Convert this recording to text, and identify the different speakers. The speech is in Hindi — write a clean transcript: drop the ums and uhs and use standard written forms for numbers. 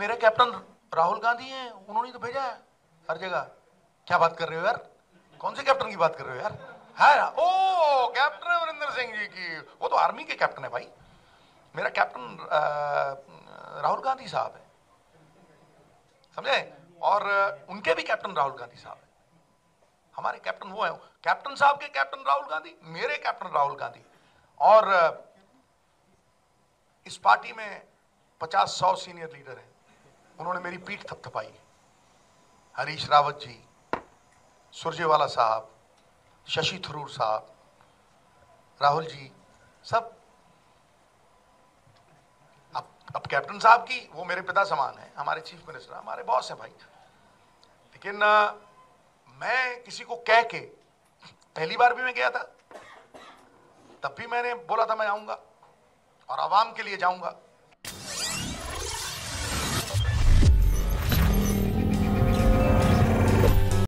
Speaker 1: मेरे कैप्टन राहुल गांधी हैं, उन्होंने तो भेजा है हर जगह। क्या बात कर रहे हो यार, कौन से कैप्टन की बात कर रहे हो यार? है ओ कैप्टन अमरिंदर सिंह जी की, वो तो आर्मी के कैप्टन है भाई। मेरा कैप्टन राहुल गांधी साहब है, समझे? और उनके भी कैप्टन राहुल गांधी साहब है। हमारे कैप्टन वो है, कैप्टन साहब के कैप्टन राहुल गांधी, मेरे कैप्टन राहुल गांधी। और इस पार्टी में 50-100 सीनियर लीडर हैं, उन्होंने मेरी पीठ थपथपाई। हरीश रावत जी, सुरजेवाला साहब, शशि थरूर साहब, राहुल जी, सब। अब कैप्टन साहब की, वो मेरे पिता समान है, हमारे चीफ मिनिस्टर, हमारे बॉस हैं भाई। लेकिन मैं किसी को कह के, पहली बार भी मैं गया था, तब भी मैंने बोला था मैं आऊंगा और आवाम के लिए जाऊंगा।